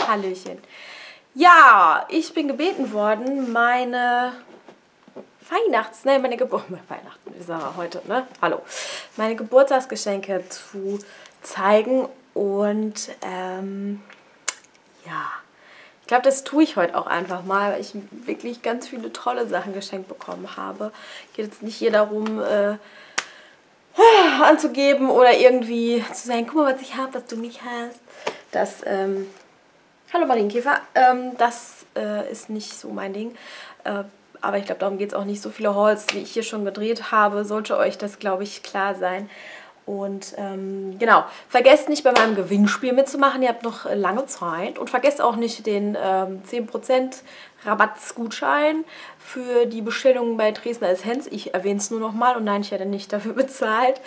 Hallöchen. Ja, ich bin gebeten worden, meine Geburtstagsgeschenke zu zeigen und ja, ich glaube, das tue ich heute auch einfach mal, weil ich wirklich ganz viele tolle Sachen geschenkt bekommen habe. Geht jetzt nicht hier darum, anzugeben oder irgendwie zu sagen, guck mal, was ich habe, was du nicht hast. Das, hallo Marienkäfer, das ist nicht so mein Ding. Aber ich glaube, darum geht es auch nicht. So viele Hauls, wie ich hier schon gedreht habe, sollte euch das, glaube ich, klar sein. Und genau, vergesst nicht bei meinem Gewinnspiel mitzumachen, ihr habt noch lange Zeit. Und vergesst auch nicht den 10% Rabattsgutschein für die Bestellung bei Dresdner Essenz. Ich erwähne es nur nochmal und nein, ich werde nicht dafür bezahlt.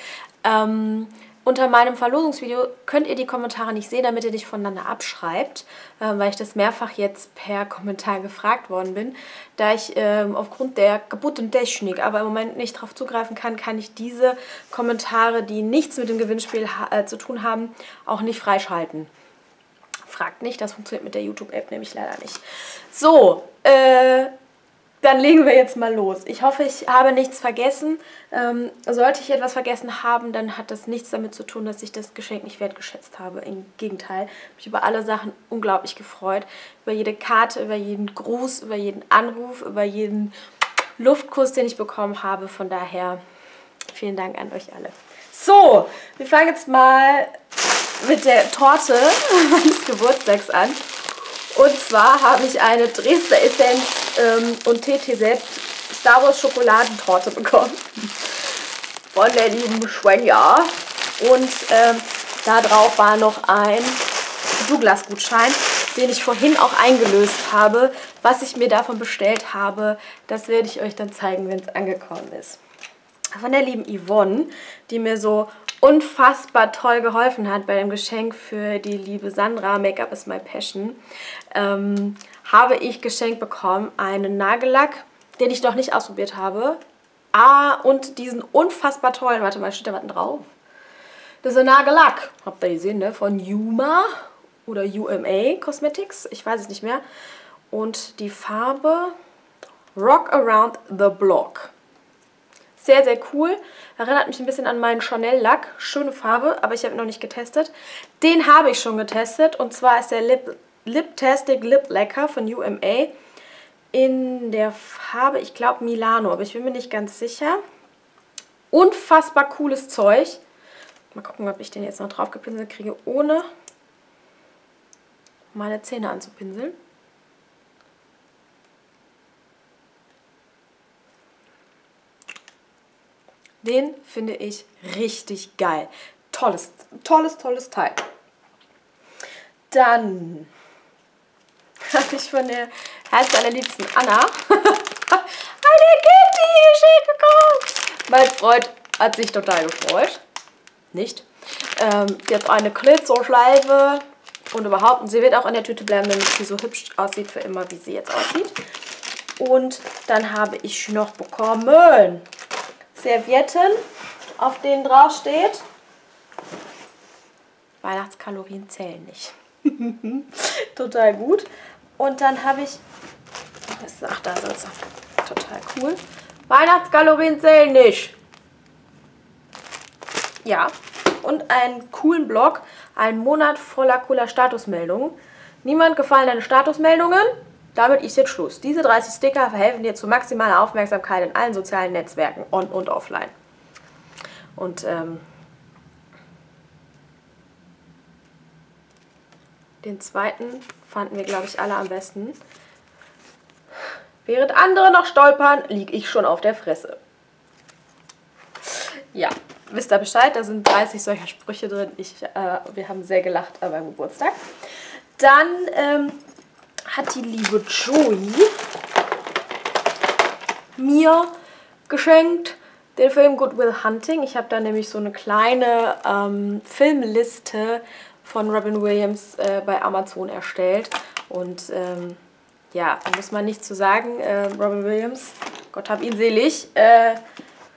Unter meinem Verlosungsvideo könnt ihr die Kommentare nicht sehen, damit ihr nicht voneinander abschreibt, weil ich das mehrfach jetzt per Kommentar gefragt worden bin. Da ich aufgrund der kaputten Technik aber im Moment nicht darauf zugreifen kann, kann ich diese Kommentare, die nichts mit dem Gewinnspiel zu tun haben, auch nicht freischalten. Fragt nicht, das funktioniert mit der YouTube-App nämlich leider nicht. So, dann legen wir jetzt mal los. Ich hoffe, ich habe nichts vergessen. Sollte ich etwas vergessen haben, dann hat das nichts damit zu tun, dass ich das Geschenk nicht wertgeschätzt habe. Im Gegenteil, ich habe mich über alle Sachen unglaublich gefreut. Über jede Karte, über jeden Gruß, über jeden Anruf, über jeden Luftkuss, den ich bekommen habe. Von daher, vielen Dank an euch alle. So, wir fangen jetzt mal mit der Torte meines Geburtstags an. Und zwar habe ich eine Dresdner Essenz und TTZ Star Wars Schokoladentorte bekommen. Von der lieben Schwenja. Und da drauf war noch ein Douglas-Gutschein, den ich vorhin auch eingelöst habe. Was ich mir davon bestellt habe, das werde ich euch dann zeigen, wenn es angekommen ist. Von der lieben Yvonne, die mir so unfassbar toll geholfen hat bei dem Geschenk für die liebe Sandra, Make-up is my passion, habe ich geschenkt bekommen einen Nagellack, den ich noch nicht ausprobiert habe. Und diesen unfassbar tollen, warte mal, steht da was drauf? Das ist ein Nagellack, habt ihr gesehen, ne? Von Yuma oder UMA Cosmetics, ich weiß es nicht mehr. Und die Farbe Rock Around the Block. Sehr, sehr cool. Erinnert mich ein bisschen an meinen Chanel-Lack. Schöne Farbe, aber ich habe ihn noch nicht getestet. Den habe ich schon getestet. Und zwar ist der Liptastic Lip Lacquer von UMA in der Farbe, ich glaube Milano, aber ich bin mir nicht ganz sicher. Unfassbar cooles Zeug. Mal gucken, ob ich den jetzt noch drauf gepinselt kriege, ohne meine Zähne anzupinseln. Den finde ich richtig geil. Tolles Teil. Dann habe ich von der Herz allerliebsten Anna eine Kitty geschenkt bekommen. Mein Freund hat sich total gefreut. Nicht? Sie hat eine Glitzerschleife und überhaupt. Und sie wird auch in der Tüte bleiben, damit sie so hübsch aussieht für immer, wie sie jetzt aussieht. Und dann habe ich noch bekommen Servietten, auf denen drauf steht: Weihnachtskalorien zählen nicht. Total gut. Und dann habe ich, ach, da ist es. Total cool. Weihnachtskalorien zählen nicht. Ja. Und einen coolen Blog, einen Monat voller cooler Statusmeldungen. Niemand gefallen deine Statusmeldungen? Damit ist jetzt Schluss. Diese 30 Sticker verhelfen dir zu maximaler Aufmerksamkeit in allen sozialen Netzwerken, on und offline. Und den zweiten fanden wir, glaube ich, alle am besten. Während andere noch stolpern, liege ich schon auf der Fresse. Ja, wisst ihr Bescheid, da sind 30 solcher Sprüche drin. Wir haben sehr gelacht beim Geburtstag. Dann hat die liebe Joey mir geschenkt den Film Good Will Hunting. Ich habe da nämlich so eine kleine Filmliste von Robin Williams bei Amazon erstellt. Und ja, da muss man nichts zu sagen. Robin Williams, Gott hab ihn selig,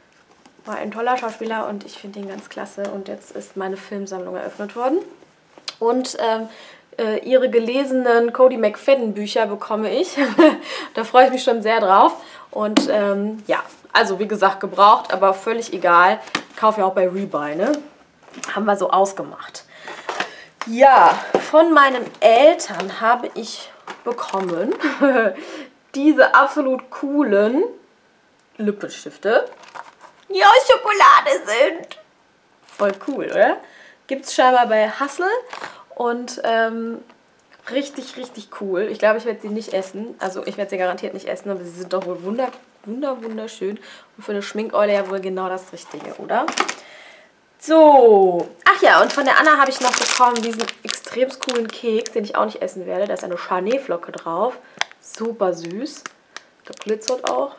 war ein toller Schauspieler und ich finde ihn ganz klasse. Und jetzt ist meine Filmsammlung eröffnet worden. Und ihre gelesenen Cody McFadden Bücher bekomme ich. Da freue ich mich schon sehr drauf. Und ja, also wie gesagt gebraucht, aber völlig egal. Kaufe ja auch bei Rebuy, ne? Haben wir so ausgemacht. Ja, von meinen Eltern habe ich bekommen diese absolut coolen Lippenstifte, die aus Schokolade sind. Voll cool, oder? Gibt es scheinbar bei Hassel und richtig, richtig cool. Ich glaube, ich werde sie nicht essen. Also ich werde sie garantiert nicht essen, aber sie sind doch wohl wunderschön. Und für eine Schminkeule ja wohl genau das Richtige, oder? So, ach ja, und von der Anna habe ich noch bekommen diesen extrem coolen Keks, den ich auch nicht essen werde. Da ist eine Schneeflocke drauf. Super süß. Der glitzert auch.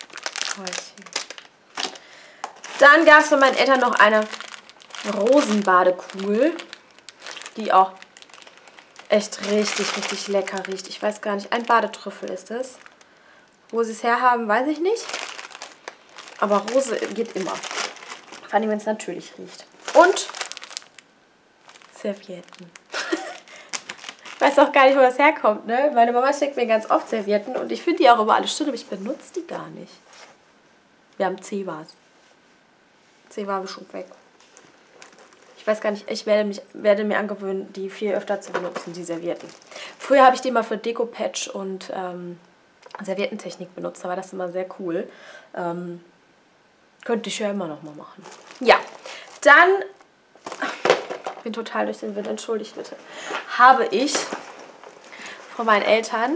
Dann gab es von meinen Eltern noch eine Rosenbadekugel, die auch echt richtig lecker riecht. Ich weiß gar nicht, ein Badetrüffel ist es. Wo sie es herhaben, weiß ich nicht. Aber Rose geht immer. Vor allem, wenn es natürlich riecht. Und Servietten. Ich weiß auch gar nicht, wo das herkommt, ne? Meine Mama schickt mir ganz oft Servietten und ich finde die auch über alles schön, aber ich benutze die gar nicht. Wir haben C-Vase. C-Vase ist schon weg. Ich weiß gar nicht, ich werde mir angewöhnen, die viel öfter zu benutzen, die Servietten. Früher habe ich die mal für Deko-Patch und Serviettentechnik benutzt, da war das immer sehr cool. Könnte ich ja immer noch mal machen. Ja, dann, ich bin total durch den Wind, entschuldigt bitte, habe ich von meinen Eltern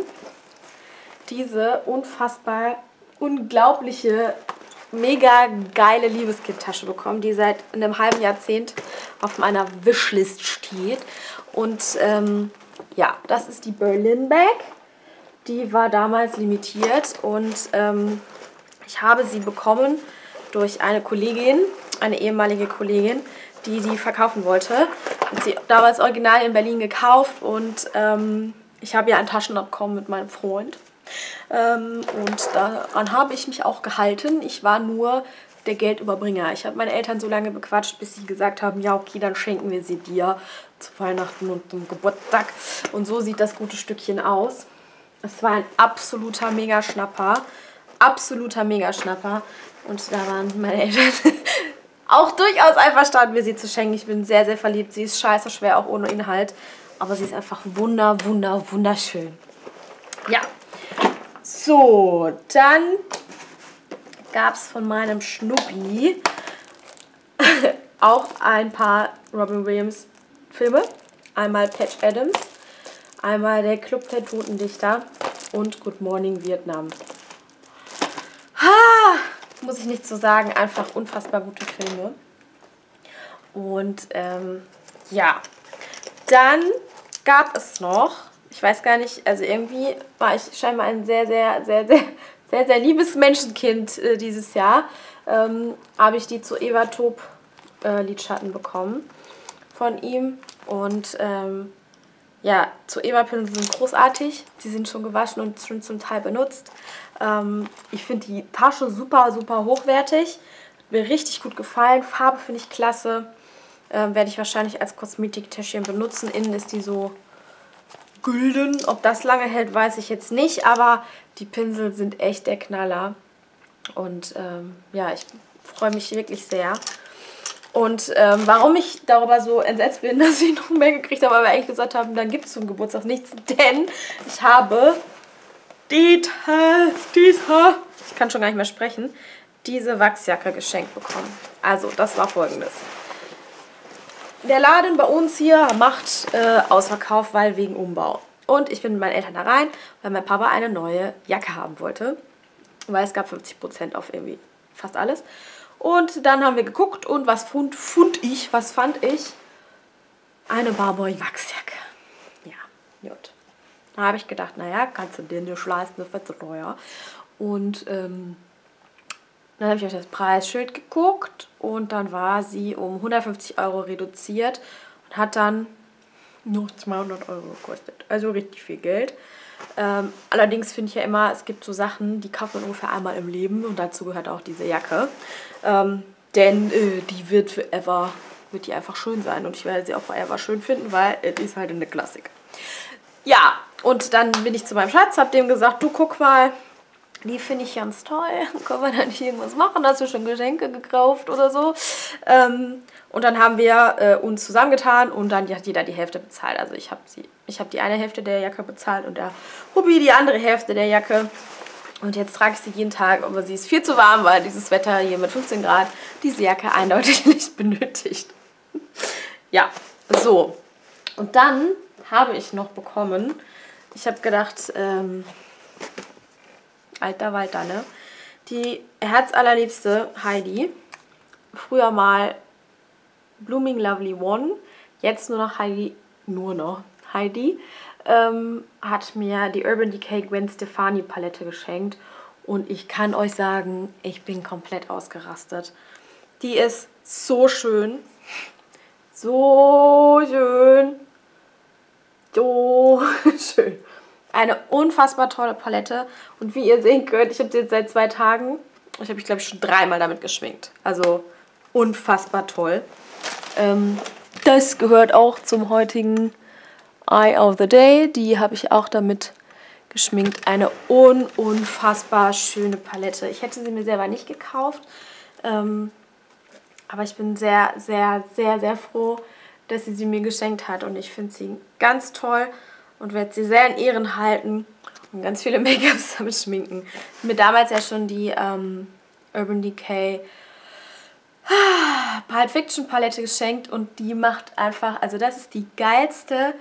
diese unfassbar unglaubliche, mega geile Liebeskind-Tasche bekommen, die seit einem halben Jahrzehnt auf meiner Wishlist steht. Und ja, das ist die Berlin Bag. Die war damals limitiert und ich habe sie bekommen durch eine Kollegin, eine ehemalige Kollegin, die verkaufen wollte. Hat sie damals original in Berlin gekauft und ich habe ja ein Taschenabkommen mit meinem Freund. Und daran habe ich mich auch gehalten. Ich war nur der Geldüberbringer. Ich habe meine Eltern so lange bequatscht, bis sie gesagt haben, ja okay, dann schenken wir sie dir zu Weihnachten und zum Geburtstag. Und so sieht das gute Stückchen aus. Es war ein absoluter Megaschnapper. Absoluter Megaschnapper. Und da waren meine Eltern auch durchaus einverstanden, mir sie zu schenken. Ich bin sehr, sehr verliebt. Sie ist scheiße schwer, auch ohne Inhalt. Aber sie ist einfach wunderschön. Ja. So, dann gab es von meinem Schnuppi auch ein paar Robin Williams Filme. Einmal Patch Adams, einmal der Club der Totendichter und Good Morning Vietnam. Muss ich nicht so sagen, einfach unfassbar gute Filme. Und ja, dann gab es noch, ich weiß gar nicht, also irgendwie war ich scheinbar ein sehr liebes Menschenkind dieses Jahr, habe ich die zu Eva Tob Lidschatten bekommen von ihm. Und ja, zu Eva Pinsel sind großartig. Die sind schon gewaschen und schon zum Teil benutzt. Ich finde die Tasche super hochwertig. Hat mir richtig gut gefallen. Farbe finde ich klasse. Werde ich wahrscheinlich als Kosmetiktäschchen benutzen. Innen ist die so gülden. Ob das lange hält, weiß ich jetzt nicht. Aber die Pinsel sind echt der Knaller. Und ja, ich freue mich wirklich sehr. Und warum ich darüber so entsetzt bin, dass ich noch mehr gekriegt habe, aber wir eigentlich gesagt haben, dann gibt es zum Geburtstag nichts. Denn ich habe ich kann schon gar nicht mehr sprechen, diese Wachsjacke geschenkt bekommen. Also, das war Folgendes. Der Laden bei uns hier macht Ausverkauf, weil wegen Umbau. Und ich bin mit meinen Eltern da rein, weil mein Papa eine neue Jacke haben wollte. Weil es gab 50% auf irgendwie fast alles. Und dann haben wir geguckt und was fand ich? Eine Barbour-Wachsjacke. Ja, gut. Da habe ich gedacht, naja, kannst du dir nicht leisten, das wird so teuer. Und dann habe ich auf das Preisschild geguckt und dann war sie um 150 € reduziert und hat dann nur 200 € gekostet. Also richtig viel Geld. Allerdings finde ich ja immer, es gibt so Sachen, die kauft man ungefähr einmal im Leben und dazu gehört auch diese Jacke. Denn die wird forever wird die einfach schön sein. Und ich werde sie auch forever schön finden, weil es ist halt eine Klassik. Ja, und dann bin ich zu meinem Schatz, habe dem gesagt, du guck mal, die finde ich ganz toll. Können wir da nicht irgendwas machen? Hast du schon Geschenke gekauft oder so? Und dann haben wir uns zusammengetan und dann hat jeder die Hälfte bezahlt. Also ich habe die eine Hälfte der Jacke bezahlt und der Hubby die andere Hälfte der Jacke. Und jetzt trage ich sie jeden Tag, aber sie ist viel zu warm, weil dieses Wetter hier mit 15 Grad diese Jacke eindeutig nicht benötigt. Ja, so. Und dann habe ich noch bekommen, ich habe gedacht, alter Walter, ne? Die herzallerliebste Heidi, früher mal Blooming Lovely One, jetzt nur noch Heidi, hat mir die Urban Decay Gwen Stefani Palette geschenkt und ich kann euch sagen, ich bin komplett ausgerastet. Die ist so schön, so schön, so schön. Eine unfassbar tolle Palette und wie ihr sehen könnt, ich habe sie jetzt seit 2 Tagen, ich habe mich glaube ich schon 3-mal damit geschminkt, also unfassbar toll. Das gehört auch zum heutigen Eye of the Day. Die habe ich auch damit geschminkt. Eine unfassbar schöne Palette. Ich hätte sie mir selber nicht gekauft. Aber ich bin sehr, sehr, sehr, sehr froh, dass sie mir geschenkt hat. Und ich finde sie ganz toll und werde sie sehr in Ehren halten und ganz viele Make-ups damit schminken. Ich habe mir damals ja schon die Urban Decay Pulp Fiction Palette geschenkt und die macht einfach, also das ist die geilste,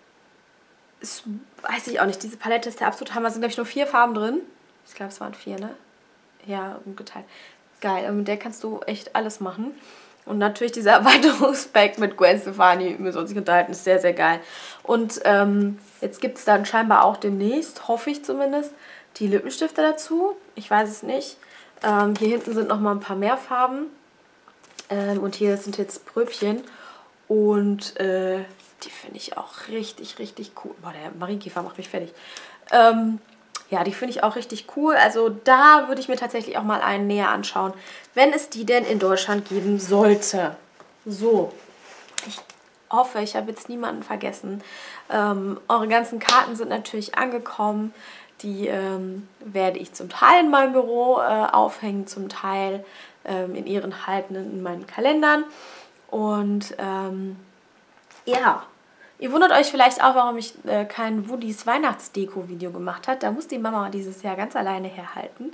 weiß ich auch nicht, diese Palette ist der absolute Hammer, es sind glaube ich nur 4 Farben drin, ich glaube es waren 4, ne? Ja, umgeteilt. Geil, und mit der kannst du echt alles machen. Und natürlich dieser Erweiterungspack mit Gwen Stefani, müssen wir uns nicht unterhalten, ist sehr, sehr geil. Und jetzt gibt es dann scheinbar auch demnächst, hoffe ich zumindest, die Lippenstifte dazu. Ich weiß es nicht. Hier hinten sind noch mal ein paar mehr Farben. Und hier sind jetzt Pröbchen. Und die finde ich auch richtig, richtig cool. Boah, der Marienkäfer macht mich fertig. Ja, die finde ich auch richtig cool. Also da würde ich mir tatsächlich auch mal einen näher anschauen, wenn es die denn in Deutschland geben sollte. So, ich hoffe, ich habe jetzt niemanden vergessen. Eure ganzen Karten sind natürlich angekommen. Die werde ich zum Teil in meinem Büro aufhängen, zum Teil in ihren halten in meinen Kalendern. Und ja, ihr wundert euch vielleicht auch, warum ich kein Woodies Weihnachtsdeko-Video gemacht habe. Da muss die Mama dieses Jahr ganz alleine herhalten.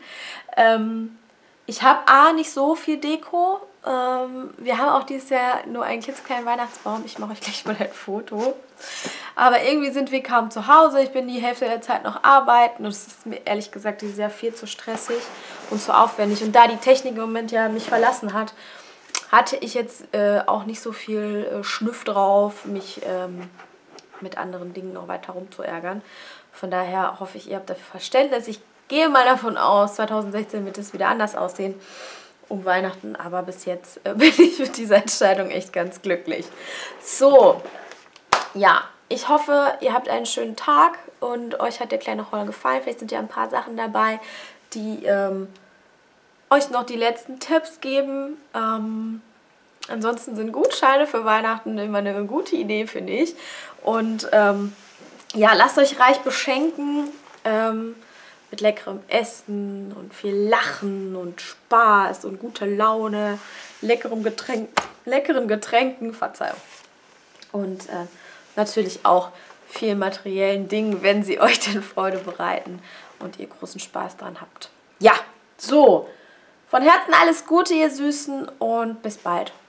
Ich habe nicht so viel Deko. Wir haben auch dieses Jahr nur einen klitzekleinen Weihnachtsbaum. Ich mache euch gleich mal ein Foto. Aber irgendwie sind wir kaum zu Hause. Ich bin die Hälfte der Zeit noch arbeiten. Und es ist mir ehrlich gesagt dieses Jahr viel zu stressig und zu aufwendig. Und da die Technik im Moment ja mich verlassen hat, hatte ich jetzt auch nicht so viel Schnüff drauf, mich mit anderen Dingen noch weiter rumzuärgern. Von daher hoffe ich, ihr habt dafür Verständnis. Ich gehe mal davon aus, 2016 wird es wieder anders aussehen um Weihnachten. Aber bis jetzt bin ich mit dieser Entscheidung echt ganz glücklich. So, ja, ich hoffe, ihr habt einen schönen Tag und euch hat der kleine Haul gefallen. Vielleicht sind ja ein paar Sachen dabei, die euch noch die letzten Tipps geben. Ansonsten sind Gutscheine für Weihnachten immer eine gute Idee, finde ich. Und ja, lasst euch reich beschenken mit leckerem Essen und viel Lachen und Spaß und guter Laune, leckeren Getränken, Verzeihung. Und natürlich auch viel materiellen Dingen, wenn sie euch denn Freude bereiten und ihr großen Spaß dran habt. Ja, so. Von Herzen alles Gute, ihr Süßen, und bis bald.